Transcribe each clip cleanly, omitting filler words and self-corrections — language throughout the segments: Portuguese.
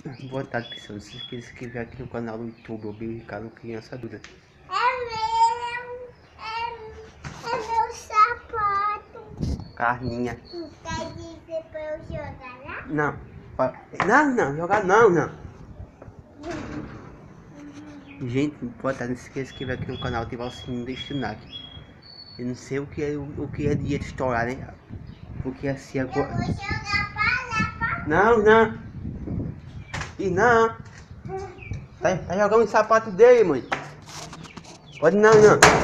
Boa tarde, pessoal. Se você se inscrever aqui no canal do YouTube, o Ricardo Criança Dura. É meu sapato. Carninha. Quer dizer pra eu jogar lá? Não. Não, jogar não. Gente, boa tarde. Se você se inscrever aqui no canal, ativar o sininho deste like. Eu não sei o que é dia de estourar, né? Porque assim Eu agora. vou jogar pra lá. Não. E não. Tá jogando o sapato dele, mãe. Pode não.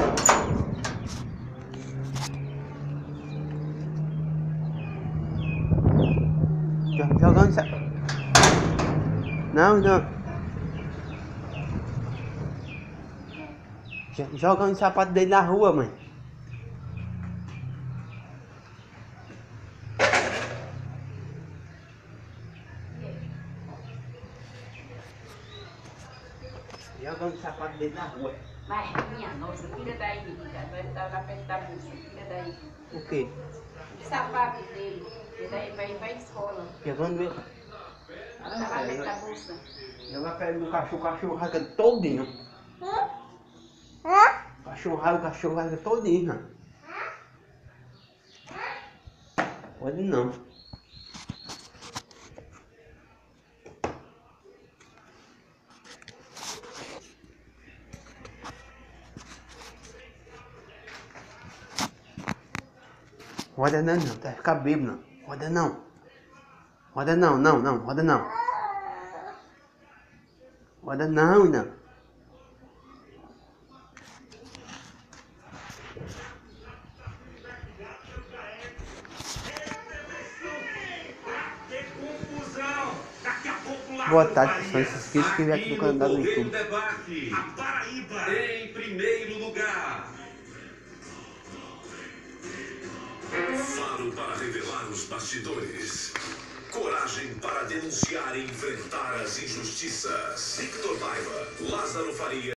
Jogando sapato. Não. Jogando o sapato dele na rua, mãe. Jogando o sapato dele na rua. Mas, minha nossa, tira daí, menina. Vai estar lá perto da bolsa. Tira daí. O quê? O sapato dele. Tira daí pra ir pra escola. Jogando ele. Tá lá perto da bolsa. Jogar perto do cachorro, o cachorro rasga todinho. O cachorro rasga todinho, né? Pode não. Roda não, tá ficar bêbado não. Roda não, roda não. Roda não. Boa tarde, pessoal. Se inscreva aqui no canal do YouTube. Debate, a Paraíba em primeiro lugar. Faro para revelar os bastidores. Coragem para denunciar e enfrentar as injustiças. Victor Paiva, Lázaro Faria.